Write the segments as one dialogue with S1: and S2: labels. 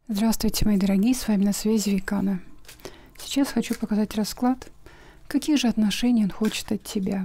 S1: Здравствуйте, мои дорогие, с вами на связи Викана. Сейчас хочу показать расклад, какие же отношения он хочет от тебя.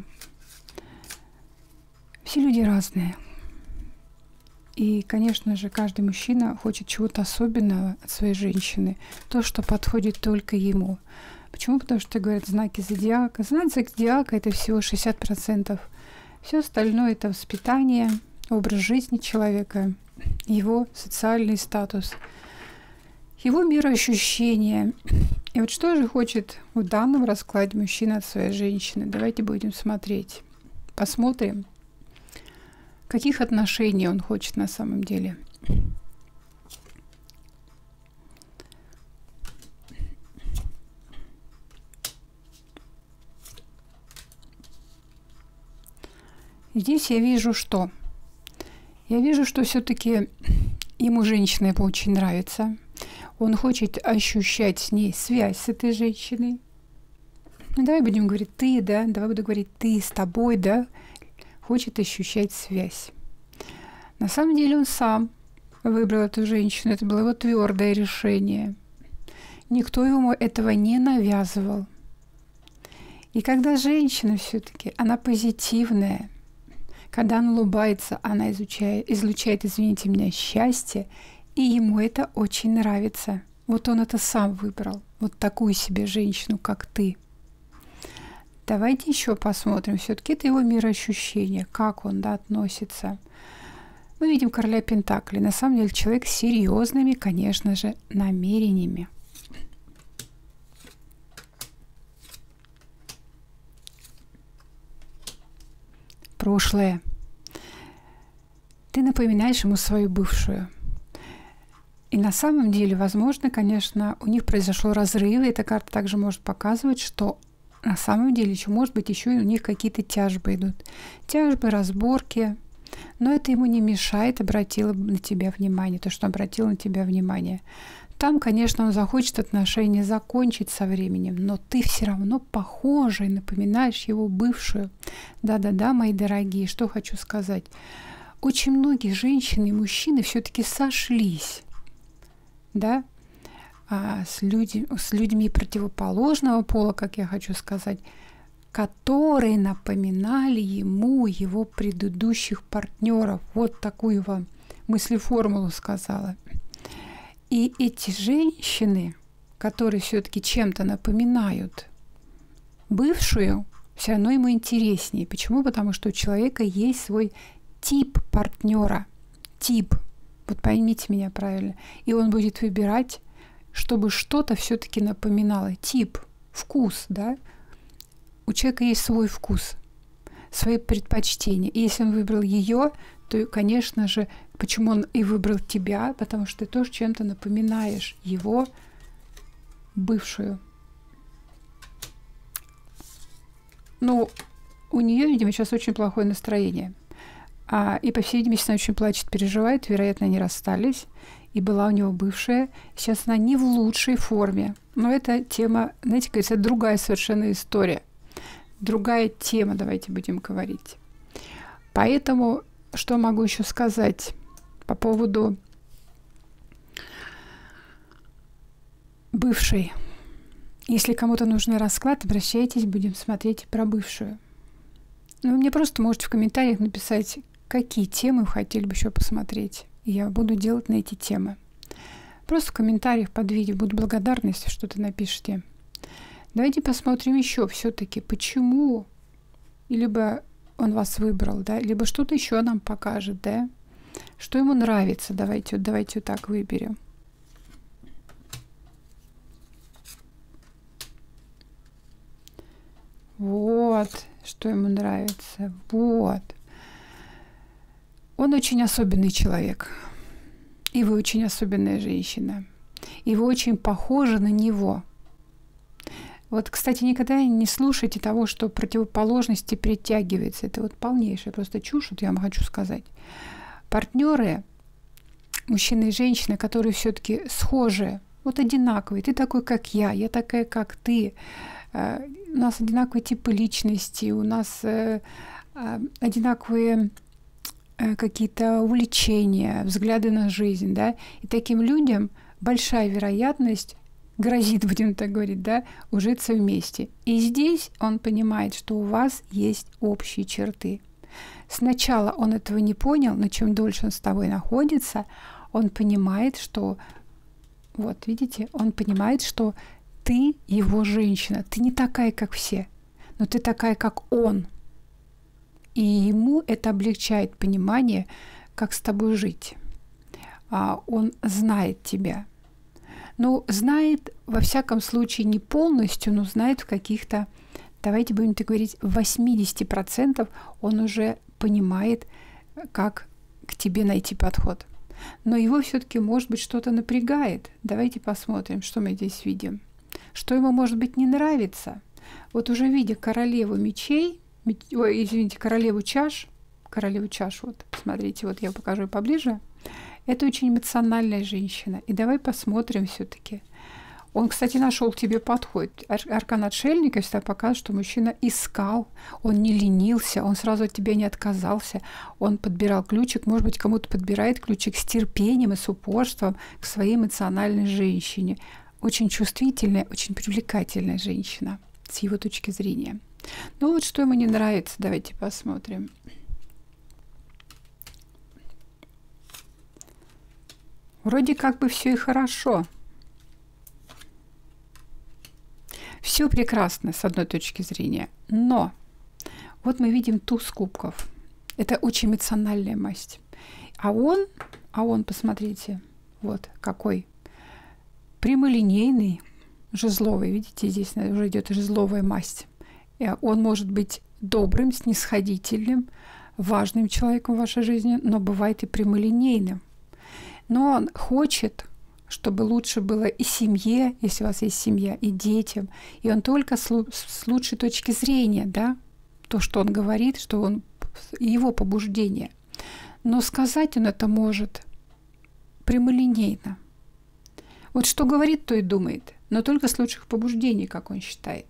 S1: Все люди разные. И, конечно же, каждый мужчина хочет чего-то особенного от своей женщины, то, что подходит только ему. Почему? Потому что говорят знаки зодиака. Знак зодиака — это всего 60%. Все остальное — это воспитание, образ жизни человека, его социальный статус, его мироощущение. И вот что же хочет в данном раскладе мужчина от своей женщины? Давайте будем смотреть. Посмотрим, каких отношений он хочет на самом деле. Здесь я вижу что? Я вижу, что все-таки ему женщина его очень нравится. Он хочет ощущать с ней связь с этой женщиной. Ну, давай будем говорить ты, да? Давай буду говорить ты с тобой, да? Хочет ощущать связь. На самом деле он сам выбрал эту женщину. Это было его твердое решение. Никто ему этого не навязывал. И когда женщина все-таки, она позитивная, когда она улыбается, она излучает, извините меня, счастье, и ему это очень нравится. Вот он это сам выбрал. Вот такую себе женщину, как ты. Давайте еще посмотрим. Все-таки это его мироощущение, как он относится. Мы видим короля Пентаклей. На самом деле человек с серьезными, конечно же, намерениями. Прошлое. Ты напоминаешь ему свою бывшую. И на самом деле, возможно, конечно, у них произошел разрыв. И эта карта также может показывать, что на самом деле еще, может быть, еще и у них какие-то тяжбы идут. Тяжбы, разборки. Но это ему не мешает, обратила на тебя внимание, то, что обратил на тебя внимание. Там, конечно, он захочет отношения закончить со временем, но ты все равно похожа и напоминаешь его бывшую. Да-да-да, мои дорогие, что хочу сказать. Очень многие женщины и мужчины все-таки сошлись, да, с людьми противоположного пола, как я хочу сказать, которые напоминали ему его предыдущих партнеров. Вот такую вам мыслеформулу сказала. И эти женщины, которые все-таки чем-то напоминают бывшую, все равно ему интереснее. Почему? Потому что у человека есть свой тип партнера. Тип. Вот поймите меня правильно. И он будет выбирать, чтобы что-то все-таки напоминало. Тип, вкус, да? У человека есть свой вкус, свои предпочтения. И если он выбрал ее, то, конечно же, почему он и выбрал тебя? Потому что ты тоже чем-то напоминаешь его бывшую. Но у нее, видимо, сейчас очень плохое настроение. И, по всей видимости, она очень плачет, переживает. Вероятно, они расстались. И была у него бывшая. Сейчас она не в лучшей форме. Но это тема, знаете, кажется, это другая совершенно история. Другая тема, давайте будем говорить. Поэтому, что могу еще сказать по поводу бывшей. Если кому-то нужен расклад, обращайтесь, будем смотреть про бывшую. Вы мне просто можете в комментариях написать, какие темы вы хотели бы еще посмотреть. И я буду делать на эти темы. Просто в комментариях под видео буду благодарна, если что-то напишите. Давайте посмотрим еще все-таки, почему либо он вас выбрал, да, либо что-то еще нам покажет, да, что ему нравится. Давайте вот так выберем. Вот, что ему нравится. Вот. Он очень особенный человек. И вы очень особенная женщина. И вы очень похожи на него. Вот, кстати, никогда не слушайте того, что противоположности притягиваются. Это вот полнейшая просто чушь, вот я вам хочу сказать. Партнеры, мужчина и женщина, которые все-таки схожи, вот одинаковые. Ты такой, как я такая, как ты. У нас одинаковые типы личности, у нас одинаковые какие-то увлечения, взгляды на жизнь, да. И таким людям большая вероятность грозит, будем так говорить, да, ужиться вместе. И здесь он понимает, что у вас есть общие черты. Сначала он этого не понял, но чем дольше он с тобой находится, он понимает, что, вот видите, он понимает, что ты его женщина, ты не такая, как все, но ты такая, как он. И ему это облегчает понимание, как с тобой жить. Он знает тебя. Ну, знает, во всяком случае, не полностью, но знает в каких-то, давайте будем так говорить, 80% он уже понимает, как к тебе найти подход. Но его все-таки, может быть, что-то напрягает. Давайте посмотрим, что мы здесь видим. Что ему, может быть, не нравится. Вот уже видя королеву мечей, королеву чаш, вот, посмотрите, вот я покажу поближе. Это очень эмоциональная женщина. И давай посмотрим все-таки. Он, кстати, нашел к тебе подход. Аркан отшельника всегда показывает, что мужчина искал, он не ленился, он сразу от тебя не отказался, он подбирал ключик, может быть, кому-то подбирает ключик с терпением и с упорством к своей эмоциональной женщине. Очень чувствительная, очень привлекательная женщина с его точки зрения. Ну вот что ему не нравится, давайте посмотрим. Вроде как бы все и хорошо. Все прекрасно с одной точки зрения. Но вот мы видим туз кубков. Это очень эмоциональная масть. А он, посмотрите, вот какой прямолинейный, жезловый. Видите, здесь уже идет жезловая масть. Он может быть добрым, снисходительным, важным человеком в вашей жизни, но бывает и прямолинейным. Но он хочет, чтобы лучше было и семье, если у вас есть семья, и детям. И он только с лучшей точки зрения, да, то, что он говорит, что он его побуждение. Но сказать он это может прямолинейно. Вот что говорит, то и думает, но только с лучших побуждений, как он считает.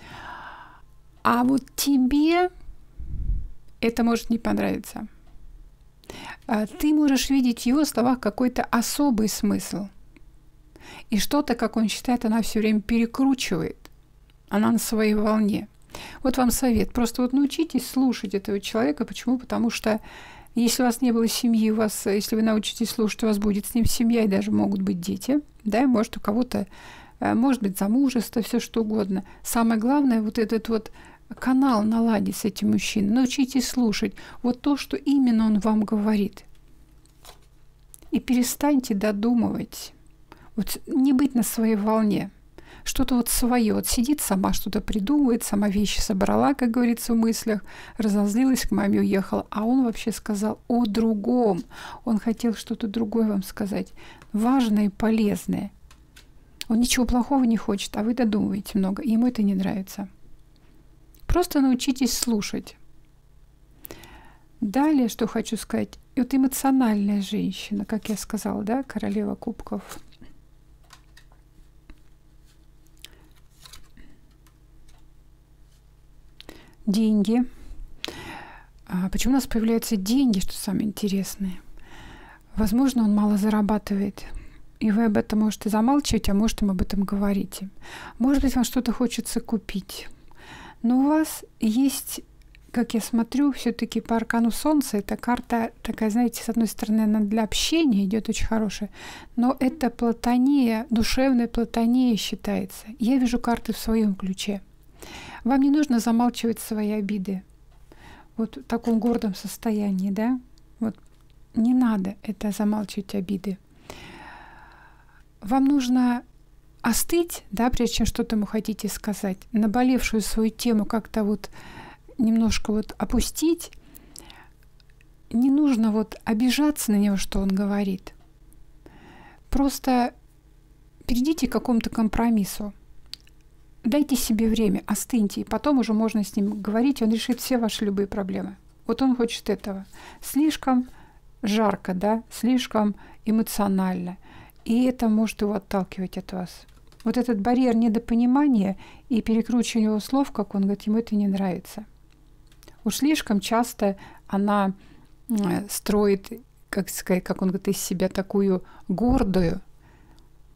S1: А вот тебе это может не понравиться. Ты можешь видеть в его словах какой-то особый смысл. И что-то, как он считает, она все время перекручивает. Она на своей волне. Вот вам совет. Просто вот научитесь слушать этого человека. Почему? Потому что если у вас не было семьи, если вы научитесь слушать, у вас будет с ним семья, и даже могут быть дети. Да, может, у кого-то, может быть, замужество, все что угодно. Самое главное, вот этот вот канал наладить с этим мужчиной. Научитесь слушать вот то, что именно он вам говорит. И перестаньте додумывать. Вот не быть на своей волне. Что-то вот свое. Вот сидит сама, что-то придумывает, сама вещи собрала, как говорится, в мыслях, разозлилась, к маме уехала. А он вообще сказал о другом. Он хотел что-то другое вам сказать. Важное и полезное. Он ничего плохого не хочет, а вы додумываете много. И ему это не нравится. Просто научитесь слушать. Далее, что хочу сказать. Вот эмоциональная женщина, как я сказала, да, королева кубков. Деньги. Почему у нас появляются деньги, что самое интересное? Возможно, он мало зарабатывает. И вы об этом можете замалчивать, а может, об этом говорите. Может быть, вам что-то хочется купить. Но у вас есть, как я смотрю, все-таки по аркану Солнца, эта карта такая, знаете, с одной стороны, она для общения идет очень хорошая, но это платония, душевная платония считается. Я вижу карты в своем ключе. Вам не нужно замалчивать свои обиды. Вот в таком гордом состоянии, да? Вот не надо это замалчивать обиды. Вам нужно остыть, да, прежде чем что-то ему хотите сказать, наболевшую свою тему как-то вот немножко вот опустить. Не нужно вот обижаться на него, что он говорит. Просто перейдите к какому-то компромиссу. Дайте себе время, остыньте, и потом уже можно с ним говорить, и он решит все ваши любые проблемы. Вот он хочет этого. Слишком жарко, да, слишком эмоционально. И это может его отталкивать от вас. Вот этот барьер недопонимания и перекручивания его слов, как он говорит, ему это не нравится. Уж слишком часто она строит, как сказать, как он говорит, из себя такую гордую,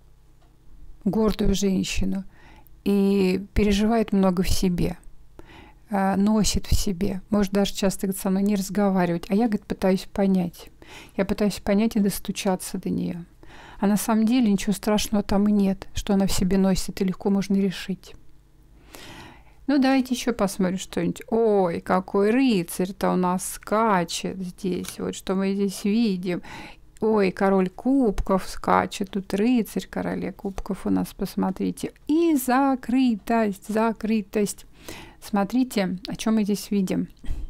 S1: гордую женщину и переживает много в себе, носит в себе. Может даже часто со мной не разговаривать. А я, говорит, пытаюсь понять. Я пытаюсь понять и достучаться до нее. А на самом деле ничего страшного там и нет, что она в себе носит, и легко можно решить. Ну, давайте еще посмотрим что-нибудь. Ой, какой рыцарь-то у нас скачет здесь. Вот что мы здесь видим. Ой, король кубков скачет. Тут рыцарь короля кубков у нас, посмотрите. И закрытость, закрытость. Смотрите, о чем мы здесь видим.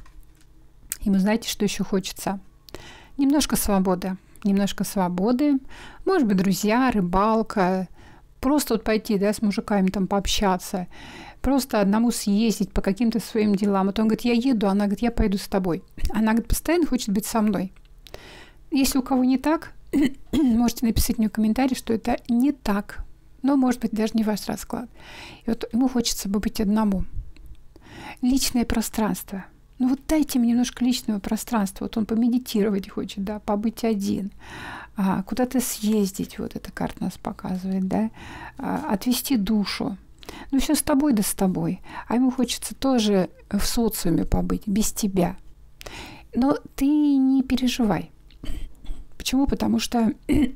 S1: Ему знаете, что еще хочется? Немножко свободы. Немножко свободы. Может быть, друзья, рыбалка. Просто вот пойти, да, с мужиками там пообщаться. Просто одному съездить по каким-то своим делам. Вот он говорит, я еду, она говорит, я пойду с тобой. Она говорит, постоянно хочет быть со мной. Если у кого не так, можете написать мне в комментарии, что это не так. Но, может быть, даже не ваш расклад. И вот ему хочется быть одному. Личное пространство. Ну вот дайте мне немножко личного пространства. Вот он помедитировать хочет, да, побыть один. Куда-то съездить, вот эта карта нас показывает, да. Отвести душу. Ну все с тобой да с тобой. А ему хочется тоже в социуме побыть, без тебя. Но ты не переживай. Почему? Потому что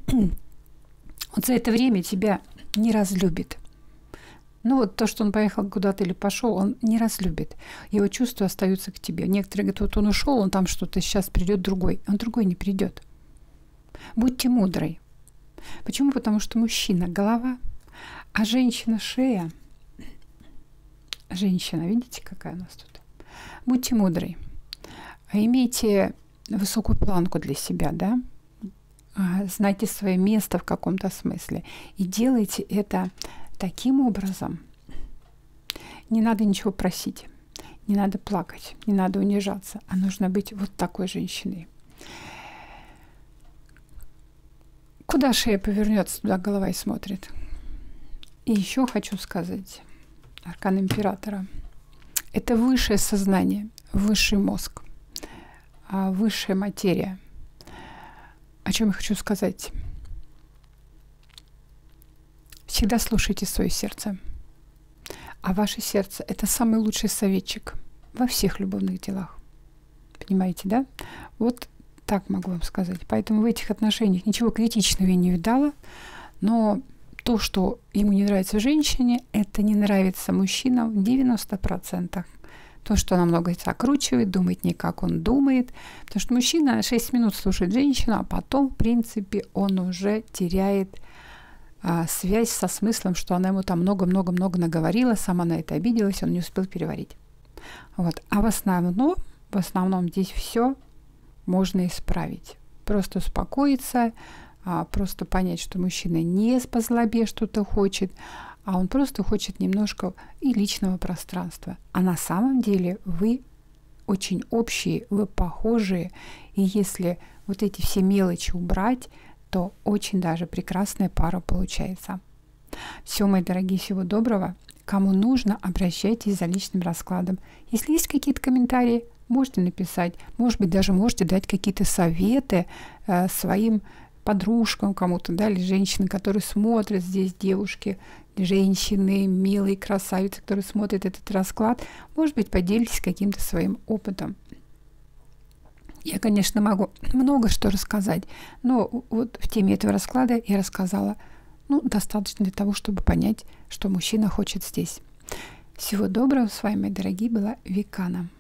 S1: вот за это время тебя не разлюбит. Ну вот то, что он поехал куда-то или пошел, он не разлюбит. Его чувства остаются к тебе. Некоторые говорят, вот он ушел, он там что-то, сейчас придет другой. Он другой не придет. Будьте мудрой. Почему? Потому что мужчина – голова, а женщина – шея. Женщина, видите, какая у нас тут? Будьте мудрой. Имейте высокую планку для себя, да? Знайте свое место в каком-то смысле. И делайте это таким образом. Не надо ничего просить, не надо плакать, не надо унижаться, а нужно быть вот такой женщиной. Куда шея повернется, туда голова и смотрит. И еще хочу сказать, аркан императора. Это высшее сознание, высший мозг, высшая материя. О чем я хочу сказать? Всегда слушайте свое сердце. А ваше сердце – это самый лучший советчик во всех любовных делах. Понимаете, да? Вот так могу вам сказать. Поэтому в этих отношениях ничего критичного я не видала. Но то, что ему не нравится в женщине, это не нравится мужчинам в 90%. То, что она много закручивает, думает не как он думает. Потому что мужчина 6 минут слушает женщину, а потом, в принципе, он уже теряет связь со смыслом, что она ему там много-много-много наговорила, сама на это обиделась, он не успел переварить. Вот. А в основном здесь все можно исправить. Просто успокоиться, просто понять, что мужчина не по злобе что-то хочет, а он просто хочет немножко и личного пространства. А на самом деле вы очень общие, вы похожие. И если вот эти все мелочи убрать, то очень даже прекрасная пара получается. Все, мои дорогие, всего доброго. Кому нужно, обращайтесь за личным раскладом. Если есть какие-то комментарии, можете написать. Может быть, даже можете дать какие-то советы своим подружкам кому-то, да, или женщинам, которые смотрят здесь, девушки, женщины, милые красавицы, которые смотрят этот расклад. Может быть, поделитесь каким-то своим опытом. Я, конечно, могу много что рассказать, но вот в теме этого расклада я рассказала, достаточно для того, чтобы понять, что мужчина хочет здесь. Всего доброго. С вами, мои дорогие, была Викана.